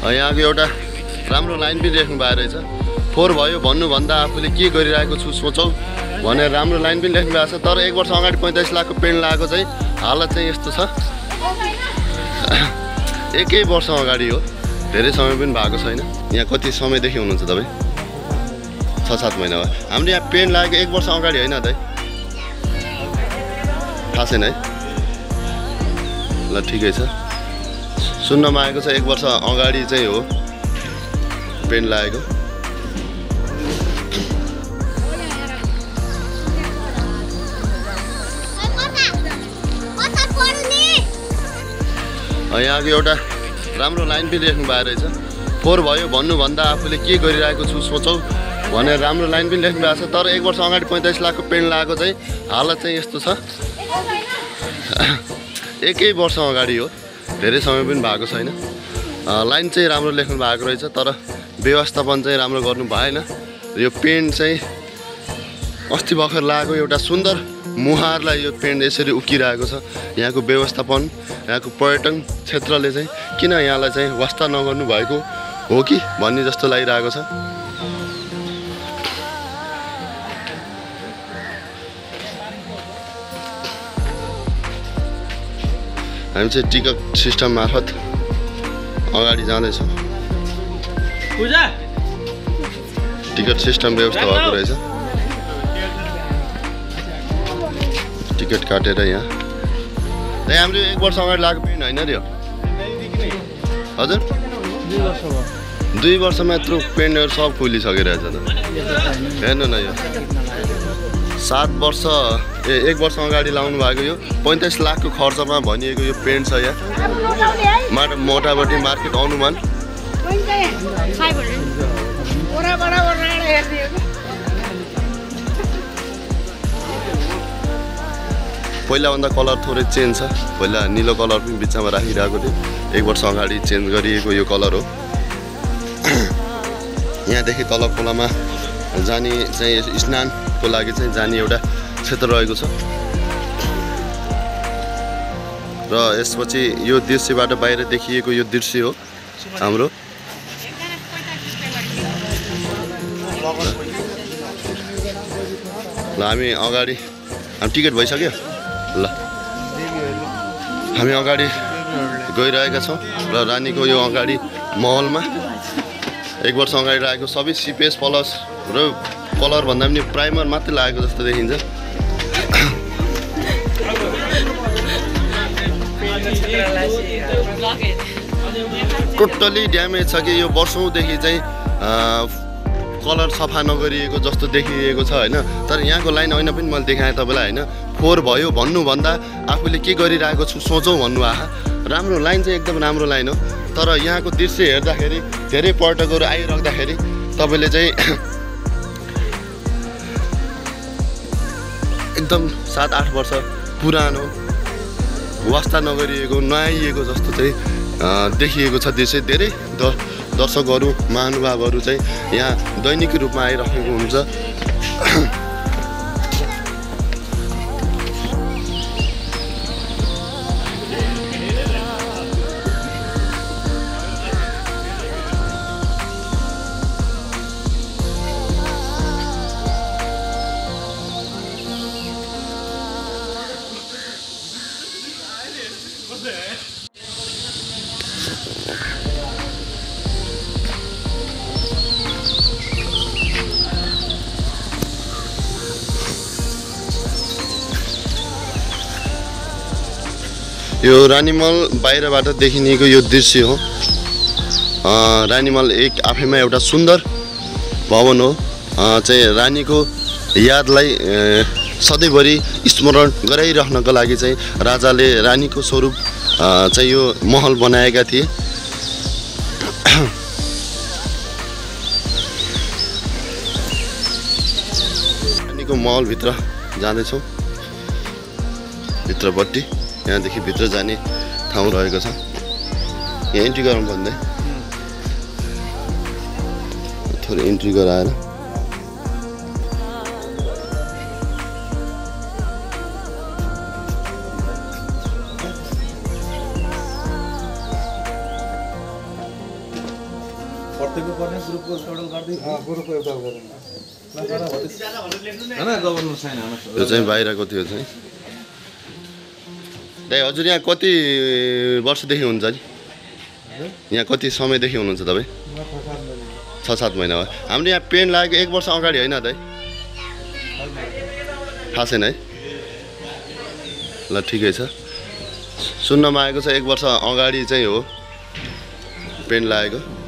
यहाँको एउटा राम्रो लाइन पनि लेख्नु भएको रहेछ। 4 भयो भन्नुभन्दा आफूले के गरिरहेको छु सोचौ भनेर राम्रो लाइन पनि लेख्नु भएको छ। तर 1 वर्ष अगाडि 45 लाखको पेन्ट लगाएको चाहिँ हालत चाहिँ यस्तो छ। एकै वर्ष अगाडि हो, धेरै समय पनि भएको छैन। यहाँ कति समयदेखि हुनुहुन्छ तपाईँ? 6-7 महिना भयो। हामीले यहाँ पेन्ट लागेको 1 वर्ष अगाडि होइन त? थाहा छैन है? ल ठिकै छ। सुन्नमा आएको छ 1 वर्ष अगाडि चाहिँ हो पेन्ट लागेको। यहाँको एउटा राम्रो लाइन पनि लेख्नु भएको रहेछ। 4 भयो भन्नुभन्दा आफूले के गरिरहेको छु सोचौ भनेर राम्रो लाइन पनि लेख्नु भएको छ। तर 1 वर्ष अगाडि 45 लाखको पेन्ट लगाएको चाहिँ हालत चाहिँ यस्तो छ। एकै वर्ष अगाडि हो, धेरै समय पनि भएको छैन। लाइन चाहिँ राम्रो लेख्नु भएको रहेछ, तर व्यवस्थापन चाहिँ राम्रो गर्नु भएन। यो पेन्ट चाहिँ अस्ति भर्खर लगाएको एउटा सुन्दर मुहारलाई यो पेन्ट यसरी उकिरहेको छ। यहाँको व्यवस्थापन, यहाँको पर्यटन क्षेत्रले चाहिँ किन यहाँलाई चाहिँ वास्ता नगर्नु भएको हो कि भन्ने जस्तो लागिरहेको छ। हामी चाहिँ टिकट सिस्टम मार्फत अगाडि जाँदैछौँ। टिकट सिस्टम व्यवस्था भएको रहेछ। टिकट काटेर यहाँ हामीले 1 वर्ष अगाडि लगाएको पेन्ट होइन रे? हजुर 2 वर्षमा यत्रो पेन्टहरू सब खुलिसकेर रहेछ त। हेर्नु न, यो 7 वर्ष 1 वर्ष अगाडि लाउनु भएको यो 45 लाखको खर्चमा भनिएको यो पेन्ट छ। यहाँ मोटामोटी मार्केट अनुमान पहिलाभन्दा कलर थोरै चेन्ज छ। पहिला निलो कलर पनि बिचमा राखिरहेको थियो, 1 वर्ष अगाडि चेन्ज गरिएको यो कलर हो। यहाँदेखि तल खोलामा जाने चाहिँ स्नानको लागि चाहिँ जाने एउटा क्षेत्र रहेको छ। र यसपछि यो दृश्यबाट बाहिर देखिएको यो दृश्य हो हाम्रो। ल हामी अगाडि, हामी टिकट भइसक्यो। ल हामी अगाडि गइरहेका छौँ र रानीको यो अगाडि महलमा 1 वर्ष अगाडि लागेको सबै सिपेज प्लस र कलर भन्दा पनि प्राइमर मात्रै लागेको जस्तो देखिन्छ। टोटली ड्यामेज छ कि यो वर्षौँदेखि चाहिँ कलर सफा नगरिएको जस्तो देखिएको छ होइन। तर यहाँको लाइन होइन पनि मैले देखाएँ तपाईँलाई होइन। 4 भयो भन्नुभन्दा आफूले के गरिरहेको छु सोचौँ भन्नु आहा। राम्रो लाइन चाहिँ एकदम राम्रो लाइन हो। तर यहाँको दृश्य हेर्दाखेरि धेरै पर्यटकहरू आइराख्दाखेरि तपाईँले चाहिँ एकदम 7-8 वर्ष पुरानो वास्ता नगरिएको नआइएको जस्तो चाहिँ देखिएको छ। दृश्य धेरै दर्शकहरू महानुभावहरू चाहिँ यहाँ दैनिक रूपमा आइरहेको हुन्छ। यो रानीमल बाहिरबाट देखिनेको यो दृश्य हो। रानीमल एक आफैमा एउटा सुन्दर भवन हो। चाहिँ रानीको यादलाई सधैँभरि स्मरण गराइराख्नको लागि चाहिँ राजाले रानीको स्वरूप चाहिँ यो महल बनाएका थिए। रानीको महलभित्र जाँदैछौँ, भित्रपट्टि यहाँदेखि भित्र जाने ठाउँ रहेको छ। यहाँ इन्ट्री गरौँ भन्दै थोरै इन्ट्री गराएर प्रत्येकको पर्ने ग्रुपको टोटल गर्दै ग्रुपको एउटा गर्दैन हैन गभर्नर साइन हाल्नु यो चाहिँ बाहिरको थियो चाहिँ दाइ हजुर यहाँ कति वर्षदेखि हुनुहुन्छ नि यहाँ कति समयदेखि हुनुहुन्छ तपाईँ 6-7 महिना भयो हामीले यहाँ पेन लागेको 1 वर्ष अगाडि होइन दाइ थाहा छैन है ल ठिकै छ सुन्नमा आएको छ 1 वर्ष अगाडि चाहिँ हो पेन लागेको